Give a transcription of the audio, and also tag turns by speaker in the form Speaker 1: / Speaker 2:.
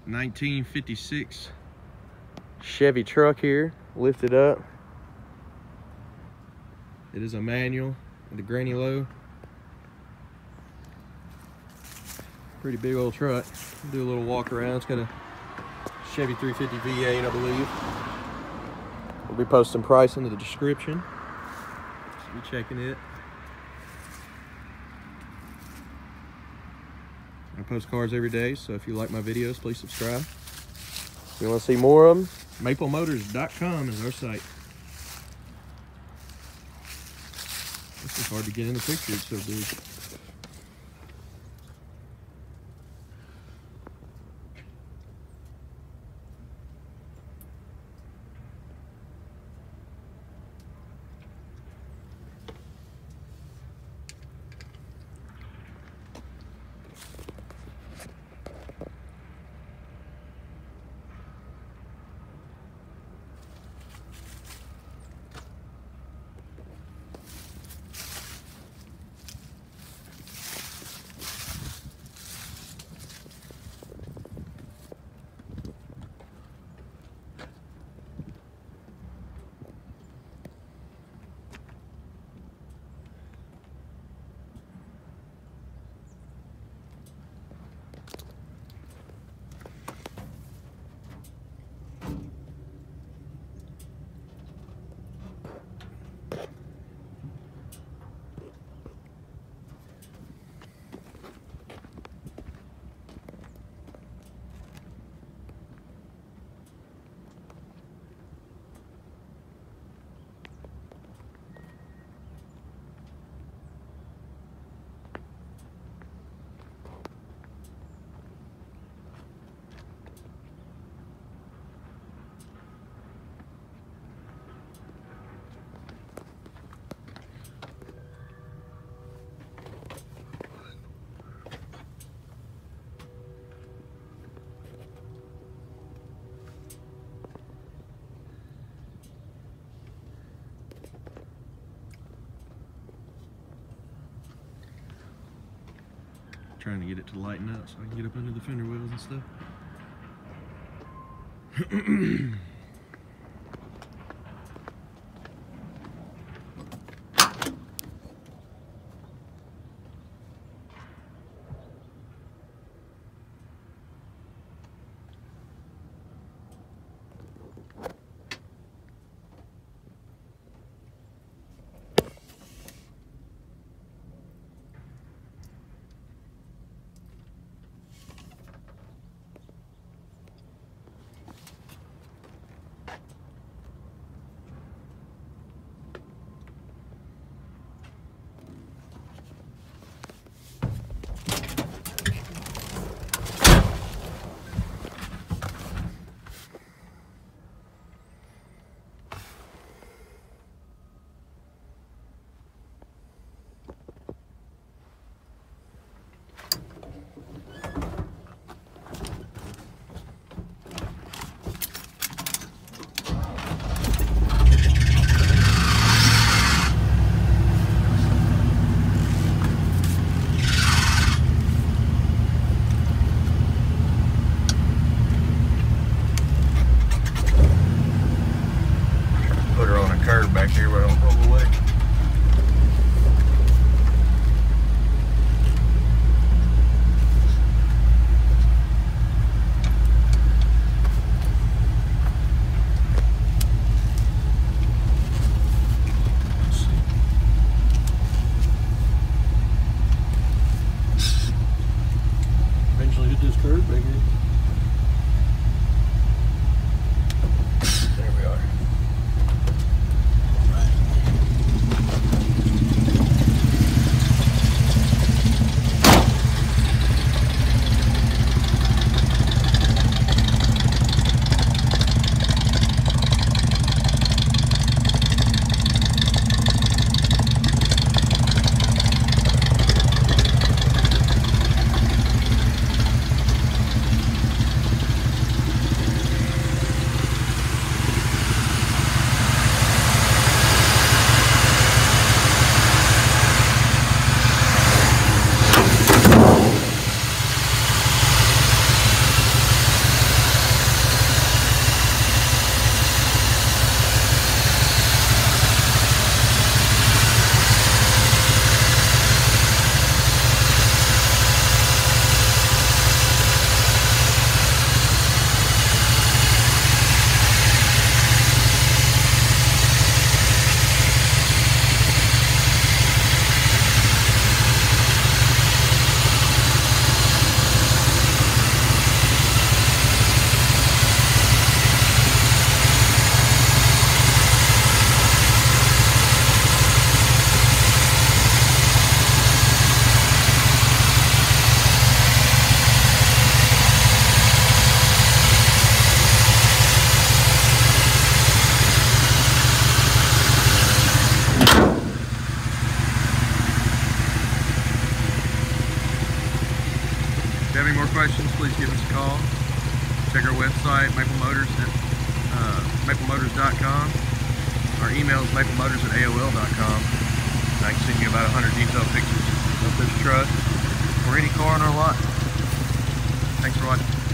Speaker 1: 1956 Chevy truck here, lifted up. It is a manual with a granny low. Pretty big old truck. Do a little walk around. It's got a Chevy 350 V8, I believe. We'll be posting price in the description. So be checking it. I post cars every day, so if you like my videos, please subscribe. If you want to see more of them, maplemotors.com is our site. This is hard to get in the picture, it's so big. Trying to get it to lighten up so I can get up under the fender wells and stuff. questions, please give us a call. Check our website, maplemotors.com. Our email is maplemotors@aol.com. I can send you about 100 detailed pictures of this truck or any car on our lot. Thanks for watching.